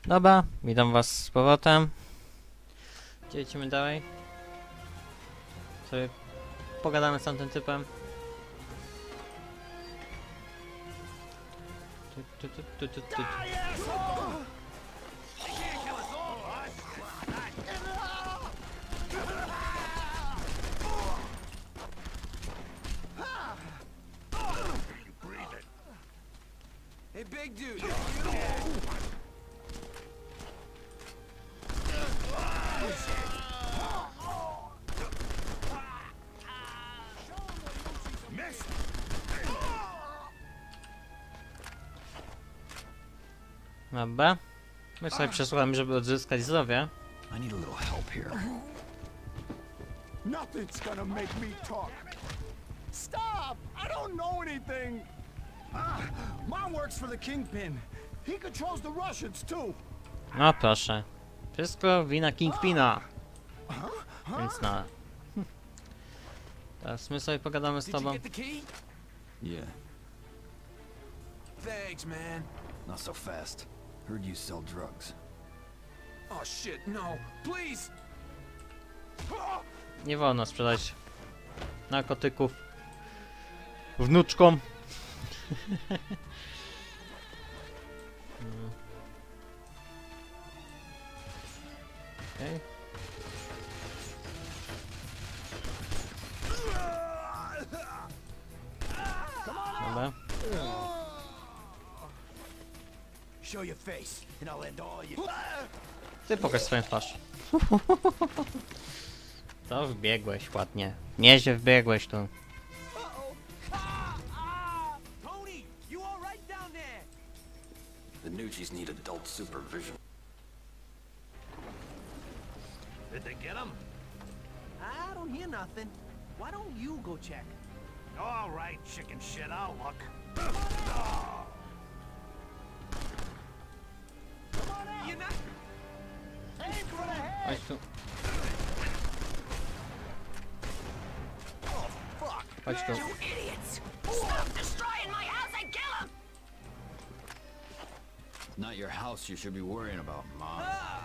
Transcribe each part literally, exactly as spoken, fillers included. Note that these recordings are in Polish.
Dobra, witam was z powrotem. Gdzie lecimy dalej? Sobie pogadamy z tamtym typem. Tu, tu, tu, tu, tu, tu. Hey, big dude. Dobra. My sobie przesłuchamy, żeby odzyskać zdrowie. I need a little help here. Nothing's gonna make me talk. Stop! I don't know anything. Ah, Mom works for the Kingpin. He controls the Russians too. No proszę. Wszystko wina Kingpina. Więc na. Teraz my sobie pogadamy z Did you tobą. get the key? Yeah, Thanks, man. not so fast. Heard you sell drugs. Oh shit, no. Please. Nie wolno sprzedać narkotyków wnuczkom. Okay. Dobra. Show your face, and I'll end all you. Ty pokaż swoją twarz. To wbiegłeś ładnie. Nieźle wbiegłeś tu. Tony, you all right down there? The Nucci's need adult supervision. Did they get him? I don't hear nothing. Why don't you go check? All right, chicken shit, I'll look. You're not... Aim for the head! Chodź tu. Chodź tu. You idiots! Stop destroying my house and kill him! Not your house you should be worrying about, Mom.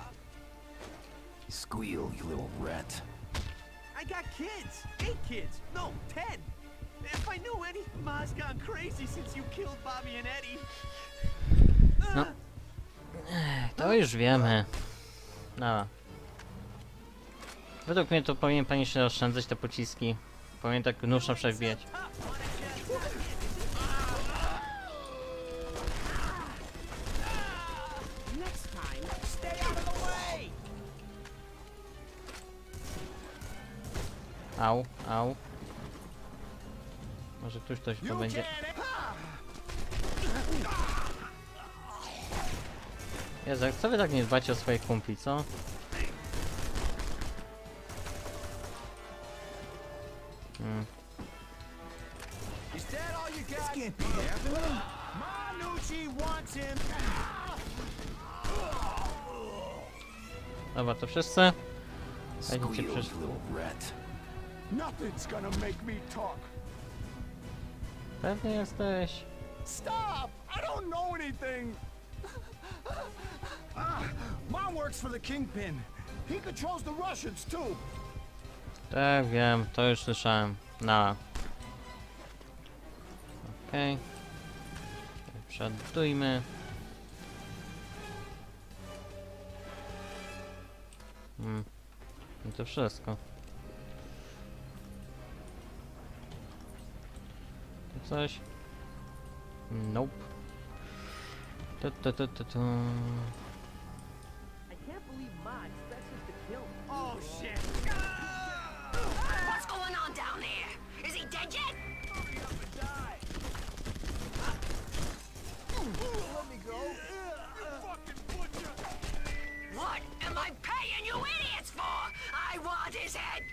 Squeal, you little rat. I got kids. Eight kids. No, ten. If I knew any, Ma's gone crazy since you killed Bobby and Eddie. No. To już wiemy. Dobra. Według mnie to powinien pani się oszczędzać te pociski. Powinien tak nóżno przebijać. Next time, stay out of the way. Au, au. Może ktoś coś to będzie. Jezu, jak co wy tak nie dbacie o swoich kumpli, co? Hmm. Is that all you got? This can't be happening. Manucci wants him. Dobra, to wszyscy? Squeal, Dajcie you przysz... little rat. Nothing's gonna make me talk. Pewnie jesteś. Stop! I don't know anything. Ah, Mom works for the Kingpin. He controls the Russians too. Tak, wiem, to już słyszałem. Na. Okej. Okay. Przodujmy. Hmm. I to wszystko. Tu coś? Nope. Tu, tu, tu, tu, tu. I can't believe Ma expects us to kill him. Oh shit! What's going on down there? Is he dead yet? Hurry up and die! Let me go. You fucking butcher! What am I paying you idiots for? I want his head!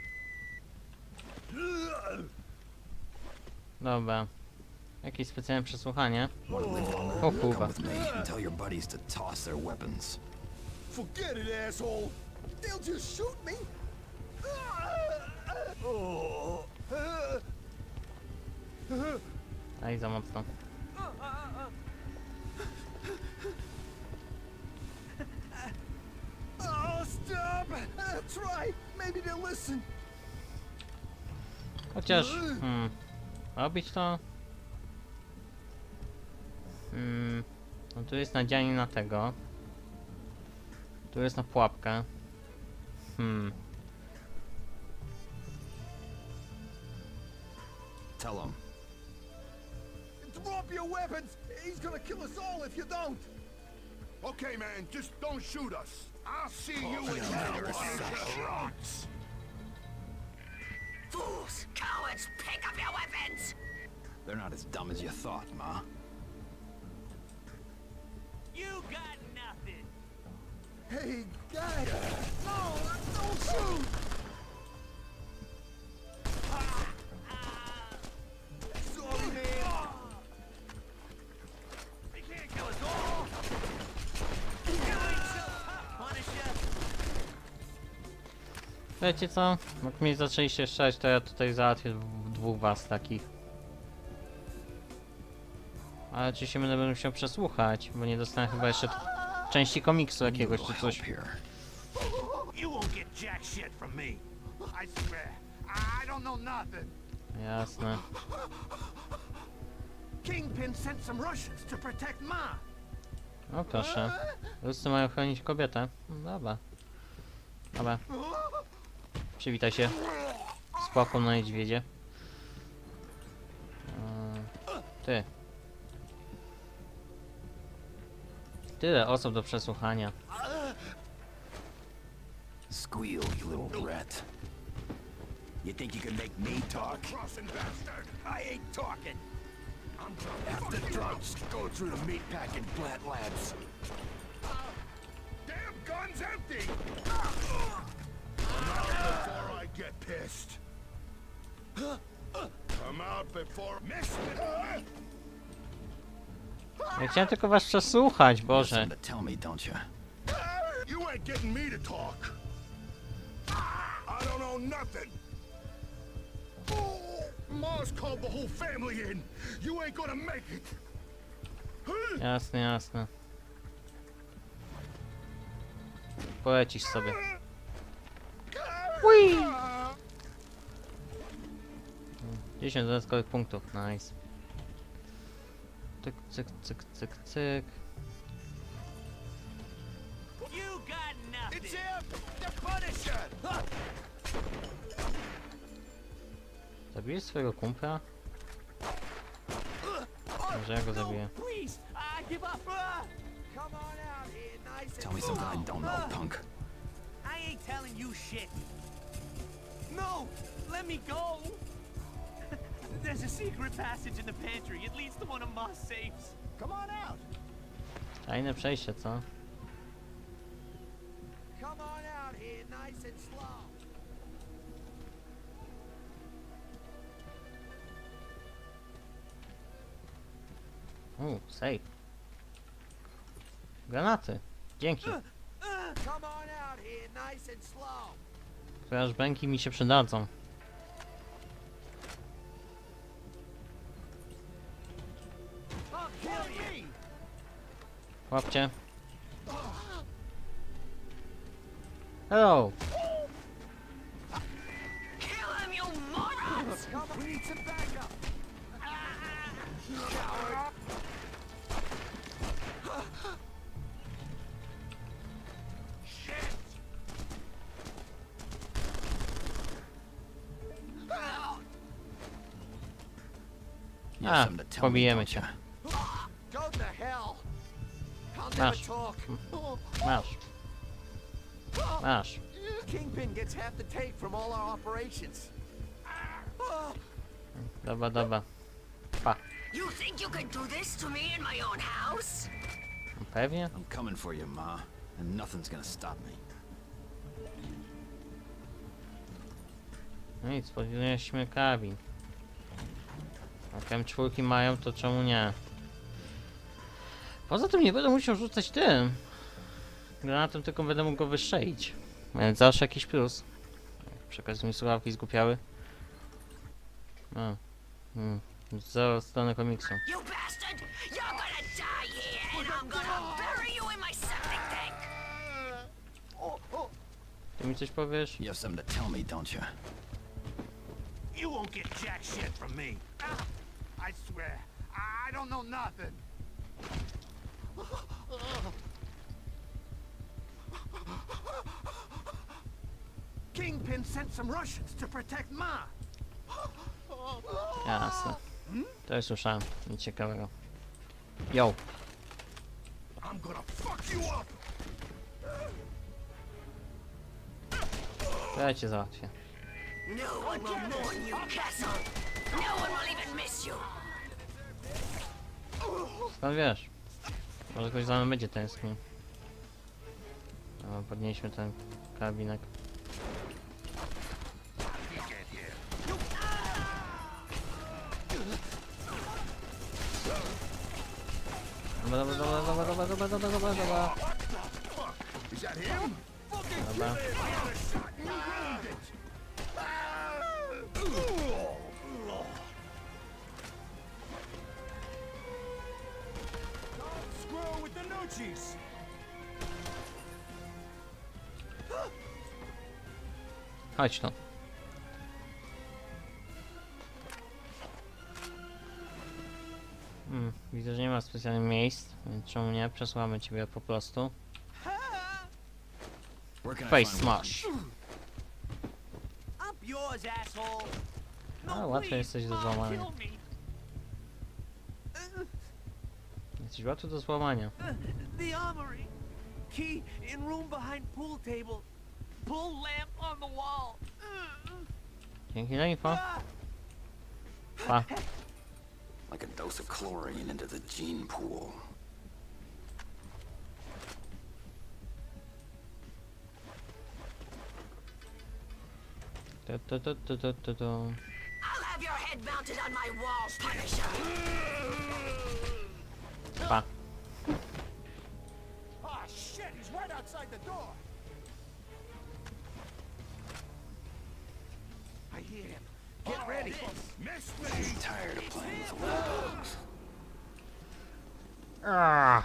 Dobra. Jakieś specjalne przesłuchanie. Want to live longer? O kurwa. Come with me and tell your buddies to toss their weapons. Forget it, asshole. They'll just shoot me. Aj, za mocno. That's right. Maybe they'll listen. Chociaż... Hmm, robić to? Hmm, no tu jest nadzianie na tego. Tu jest na pułapkę. Hmm. Tell him. Drop your weapons! He's gonna kill us all if you don't! Okay, man, just don't shoot us. I'll see you in the rocks. Fools! Cowards! Pick up your weapons! They're not as dumb as you thought, Ma. You got nothing. Hey, guys! No! Don't shoot! Sorry, man! They can't kill us all. You ain't so tough, Punisher. Wiecie co? Jak mnie zaczęliście strzelać, to ja tutaj załatwię dw- dwóch was takich. Ale czy się będę musiał przesłuchać, bo nie dostałem chyba jeszcze części komiksu jakiegoś czy coś. You won't get jack shit from me. I swear. I don't know nothing. Jasne. Kingpin sent some Russians to protect Ma. O proszę. Ruscy mają chronić kobietę. No, dobra. Dobra. Przywitaj się. Spokój na niedźwiedzie. Eee, Ty. Tyle osób do przesłuchania. Squeal, you little brat. You think you can make me talk? Crossing bastard. I ain't talking. After drugs, go through the meatpacking plant labs. Damn gun's empty. Come out before I get pissed. Come out before... Missed it. Ja chciałem tylko was przesłuchać, Boże. To tell me, don't you? You ain't getting me to talk. I don't know nothing. Mars called the whole family in. You ain't gonna make it. Jasne, jasne. Polecisz sobie. Ui! dziesięć dodatkowych punktów, nice. Cyk, cyk, cyk, cyk, cyk. You got nothing. It's him! The Punisher! Zabijesz swojego kumpla? Może ja go zabiję. Please, I give up. Come on out here, nice Tell me something I don't know, punk. I ain't telling you shit. No, let me go. There's a secret passage in the pantry. It leads to one of Ma's safes. Come on out! Tajne przejście, co? Come on out here, nice and slow. Uuu, safe. Granaty. Dzięki. Come on out here, nice and slow. Flashbangi mi się przydadzą. I'll kill you. Łapcie. Hello. Kill him, you morons! Come on, we need some backup. You have A, something to tell me, pobijemy don't cię. you? Go to hell. I'll never Masz. talk. Masz. Masz. Kingpin gets half the take from all our operations. Dobra, dobra. Pa. You think you can do this to me in my own house? Pewnie. I'm coming for you, Ma, and nothing's gonna stop me. No nic, powinniśmy karabin. Jak M cztery mają, to czemu nie? Poza tym nie będę musiał rzucać tym granatem, tylko będę mógł go wystrzelić. Więc zawsze jakiś plus. Przy okazji mi słuchawki zgłupiały. No. Hmm. Zero strony komiksu. You bastard! You're gonna die here, and I'm gonna bury you in my septic tank! Ty mi coś powiesz? You have something to tell me, don't you? You won't get jack shit from me. Ah, I swear, I don't know nothing. Kingpin sent some Russians to protect Ma. Jasne. To już słyszałem. Nic ciekawego. Yo. I'm gonna fuck you up. To ja cię załatwię. No one will mourn you, Castle. No one will even miss you. Skąd wiesz? Może ktoś za mną będzie tęsknił. No, podnieśmy ten kabinek. Dobra, dobra, dobra, dobra, dobra, dobra, dobra, dobra. Is that him? Dobra. Screw with the Nucci's. Chodź no. Hmm, widzę, że nie ma specjalnych miejsc, więc czemu nie? Przesłamy ciebie po prostu. Where can I Face find smash. Up yours, asshole. A, No, łatwo please, jesteś do Ma, złamania. kill me. Uh, Jesteś łatwy do złamania. uh, the armory. Key in room behind pool table. Pull lamp on the wall. Uh, Dzięki za info. ah. Pa. Like a dose of chlorine into the gene pool. Tu, tu, tu, tu, tu, tu, tu. I'll have your head mounted on my wall, Punisher. Pa. Ah, shit, he's right outside the door. I hear him. Get ready. Miss me. I'm tired of playing with little dogs. Ah.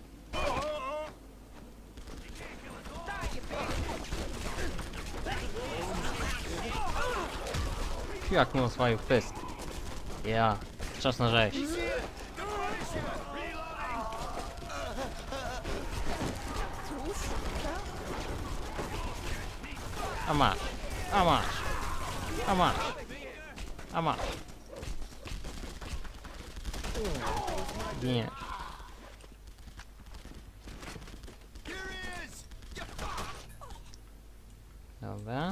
Jak mu oswoił pysk. Ja. Czas na rzeź. A masz. A masz. A masz. A masz. Giniesz. Here he is. You fuck. Dobra.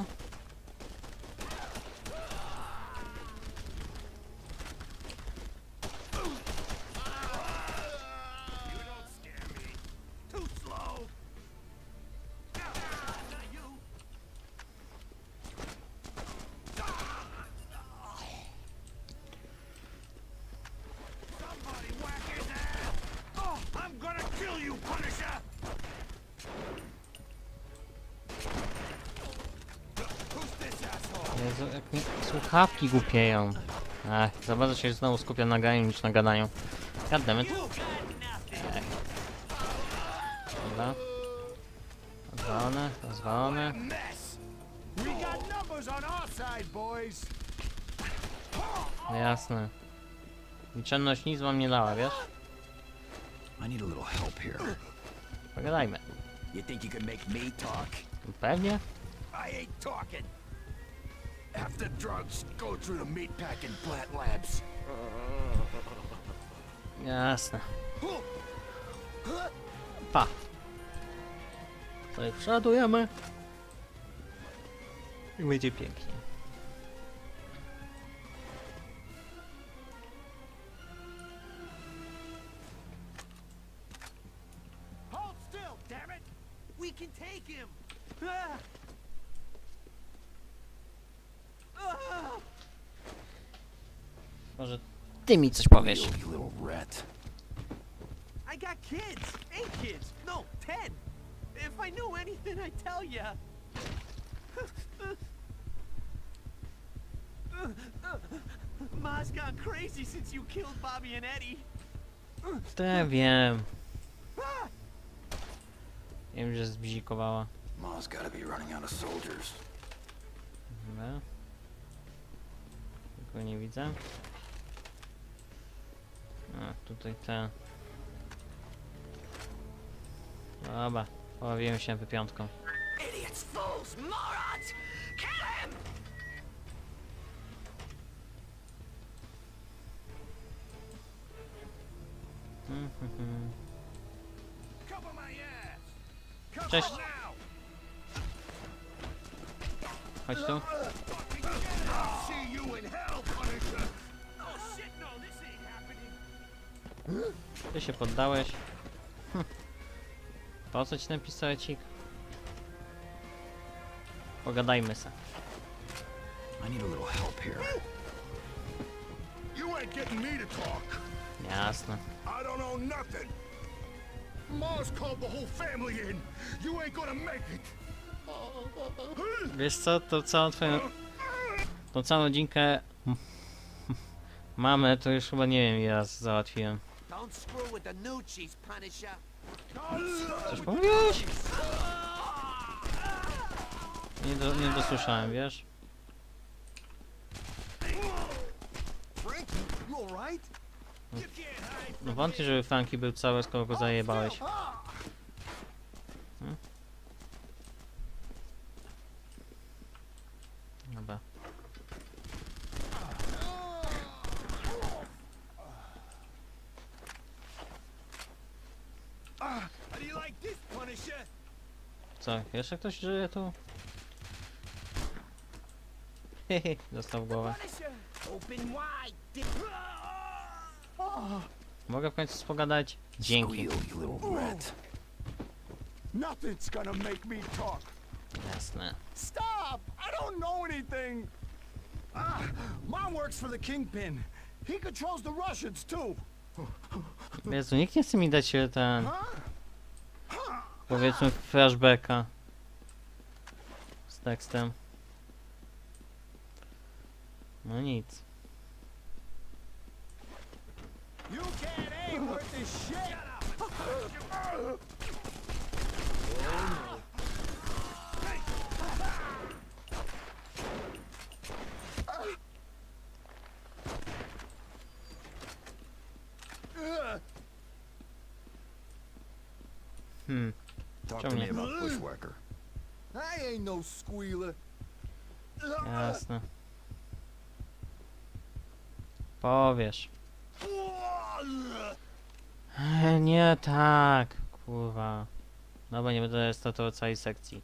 You don't scare me. Too slow. Not you. Somebody whack his ass. Oh, I'm gonna kill you, Punisher. Who's this asshole? Jezu, jak mi słuchawki głupieją. Ech, za bardzo się znowu skupiam na graniu niż na gadaniu. Goddammit. You got nothing. Dobra. Rozwalone, rozwalone. Mess. We got numbers on our side, boys. No jasne. Liczebność nic wam nie dała, wiesz? I need a little help here. Pogadajmy. You think you can make me talk? Pewnie? I ain't talking. After drugs, go through the meatpacking plant labs. Jasne. Pa. Tutaj przeładujemy. I będzie pięknie. Hold still, damn it! We can take him. Ah. Ah. Może ty mi coś powiesz. You little rat. I got kids. Eight kids. No, ten. If I knew anything, I'd tell ya. Ma's gone crazy since you killed Bobby and Eddie. To ja wiem. Wiem, że zbzikowała. Ma's gotta be running out of soldiers. Dobra. Tylko nie widzę. A, tutaj te... Dobra, pobawiłem się wypiątką. Idiots, fools, morons! Kill him! Mhm. Cover my ass. Cover Cześć. now. Chodź tu. See you in hell, Punisher. Oh shit, no, this ain't happening. Ty się poddałeś. Hm. Po co ci ten pistolecik? Pogadajmy se. I need a little help here. You ain't getting me to talk. Jasne. I don't know nothing. Ma's called the whole family in. You ain't gonna make it. Wiesz co, to całą twoją... Tą całą dzinkę... Mamę to już chyba nie wiem ile raz załatwiłem. Don't screw with the new cheese, Punisher. Coś mówiłeś? Nie, do, nie dosłyszałem, wiesz? Frankie, you all right? No wątpię, żeby Franki był cały, skoro go zajebałeś. Hmm? Dobra. How do you like this, Punisher? Co, jeszcze ktoś żyje tu? Hehe, dostał w głowę. Punisher! Open wide. Mogę w końcu pogadać? Dzięki. Squeal, you little rat. Nothing's gonna make me talk. Jasne. Stop! I don't know anything. Ah, Mom works for the Kingpin. He controls the Russians too. Jezu, nikt nie chce mi dać się ten... Huh? Powiedzmy flashbacka. Z tekstem. No nic. You can't aim worth this shit. Hmm. Talk Show to me. me about Bushwhacker. I ain't no squealer. Jasne. Powiesz. Eee, nie tak. Kurwa. Dobra, nie będę startował całej sekcji.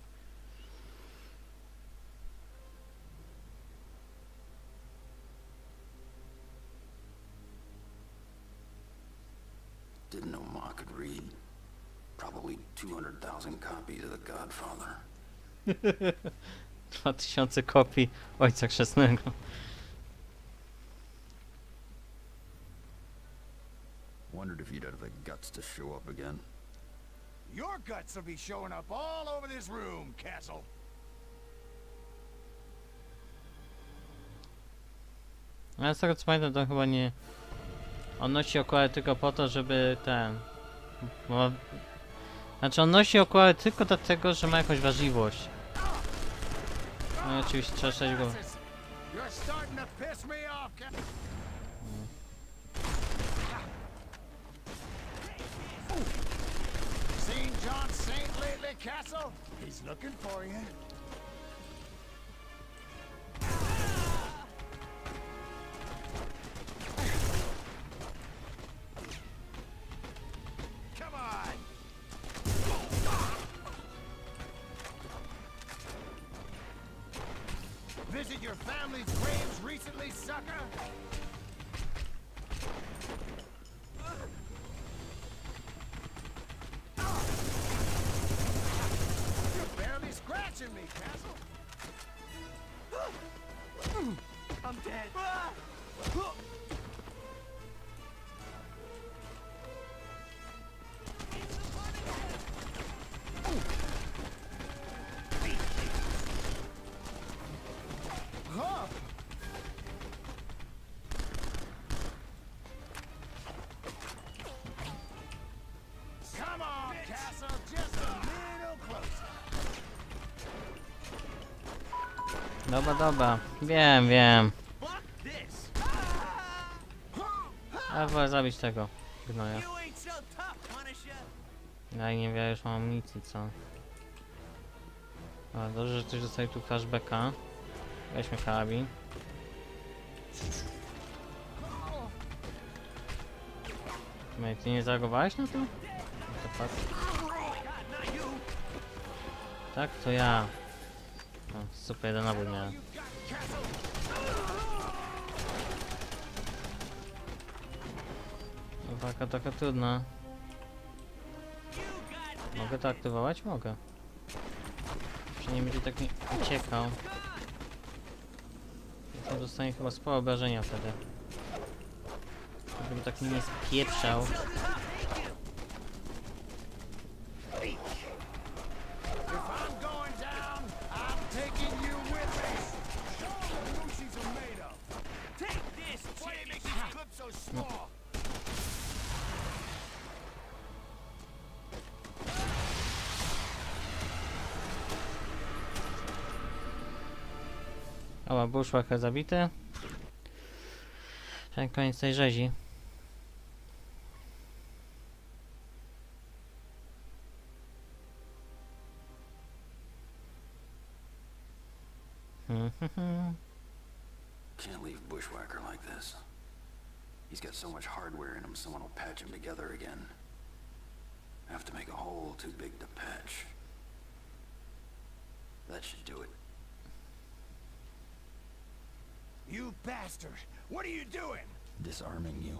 Didn't know Ma could read. Probably two hundred thousand copies of The Godfather. Dwa tysiące kopii Ojca Chrzestnego. Wondered if you'd have the guts to show up again. Your guts will be showing up all over this room, Castle. Ale z tego co pamiętam, to chyba nie... On nosi okulary tylko po to, żeby ten... Bo... Znaczy on nosi okulary tylko dlatego, że ma jakąś wrażliwość. No i oczywiście trzeba szeć go... You're starting to piss me off, Castle. Seen John Saint lately, Castle? He's looking for you. Come on. Visit your family's graves recently, sucker? You're barely scratching me, Castle. I'm dead. Huh? Come on, Castle, just a little closer. Dobra, dobra. Wiem, wiem. Fuck this. A wolę zabić tego gnoja. You ain't so tough, Punisher. Ja nie wiem, już mam amunicji, co? A, dobrze, że ktoś dostaje tu flashbacka. Weźmy karabin. No, ty nie zareagowałeś na to? No to patrz. Tak, to ja. No, super, jeden nabój miałem. No, taka, taka trudna. Mogę to aktywować? Mogę. Przynajmniej będzie tak nie uciekał. To dostanie chyba sporo obrażenia wtedy. Żebym tak nie spieprzał. Oła, Bushwhacker zabity. Ten koniec tej rzezi. Can't leave Bushwhacker like this. He's got so much hardware in him, someone will patch him together again. Have to make a hole too big to patch. That should do it. You bastard! What are you doing? Disarming you.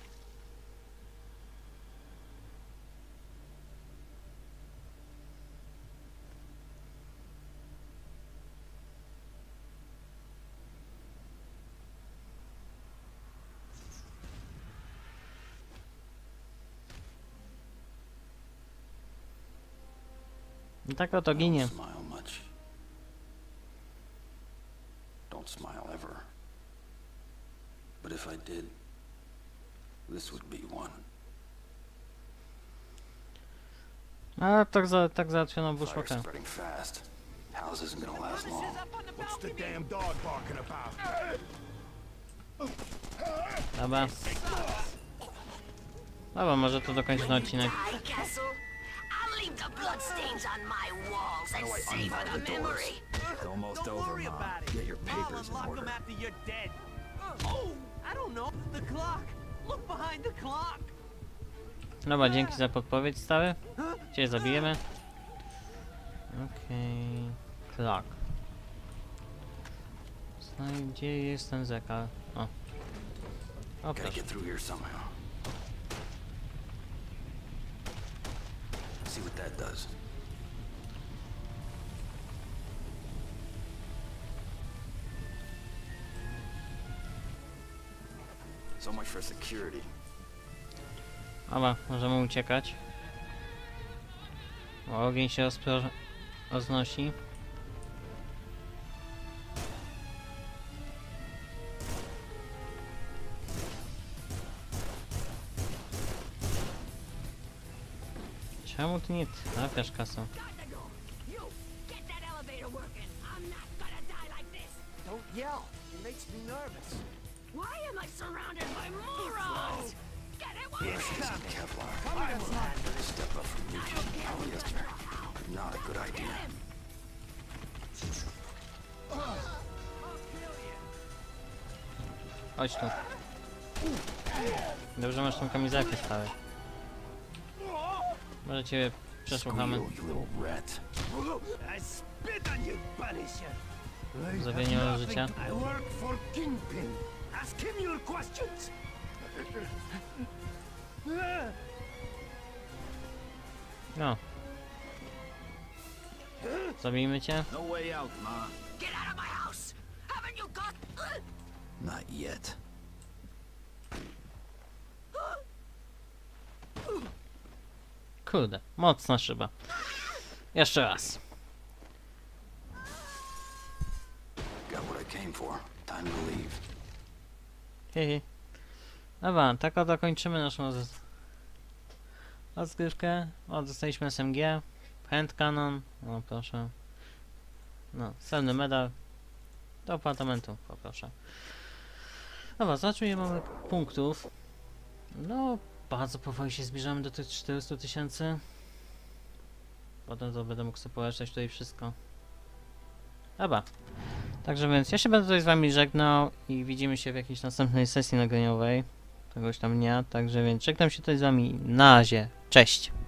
I tak oto ginie. Don't smile much. Don't smile ever. But if I did, this would be one. A tak, za, tak załatwiono Fire's Bushwhackera. spreading fast. House isn't gonna last long. What's the damn dog barking about? Dobra. Dobra, może to dokończymy odcinek. Die, Castle. I'll leave the bloodstains on my walls and savor the memory. It's almost Don't over, worry Mom. about it. Get your Mom papers in will lock order. them after you're dead. Oh, I don't know. The clock. Look behind the clock. Dobra, dzięki za podpowiedź, stały. Cię zabijemy. Okej. Okay. Clock. Znaj, gdzie jest ten zekar? O. O, Gotta proszę. get through here somehow. See what that does. So much for security. Dobra, możemy uciekać. O, ogień się rozpro... roznosi. Czemu ty nie trafiasz kasą? You get that elevator working. I'm not gonna die like this. Don't yell. It makes me nervous. Why am I surrounded by morons? Get it working. Some Kevlar. Step up from nuclear polyester. Not a good idea. Chodź tu. Dobrze, masz tą kamizelkę stały. Może cię przesłuchamy. Squeal, you little rat. I spit on you, Punisher. Zawieniło życia. I work for Kingpin. Ask him your questions. No. Zabijmy cię. No way out, Ma. Get out of my house. Haven't you got... Not yet. Kurde, mocna szyba. Jeszcze raz. Got what I came for. Time to leave. Hehe. Dobra, tak oto kończymy naszą roz... rozgrywkę. O, dostaliśmy S M G, hand cannon, o proszę. No, celny medal. Do apartamentu, poproszę. Dobra, zobaczmy ile mamy punktów. No, bardzo powoli się zbliżamy do tych czterystu tysięcy. Potem to będę mógł sobie polepszać tutaj wszystko. Dobra. Także więc ja się będę tutaj z wami żegnał i widzimy się w jakiejś następnej sesji nagraniowej. Tegoś tam dnia. Także więc żegnam się tutaj z wami. Na razie. Cześć.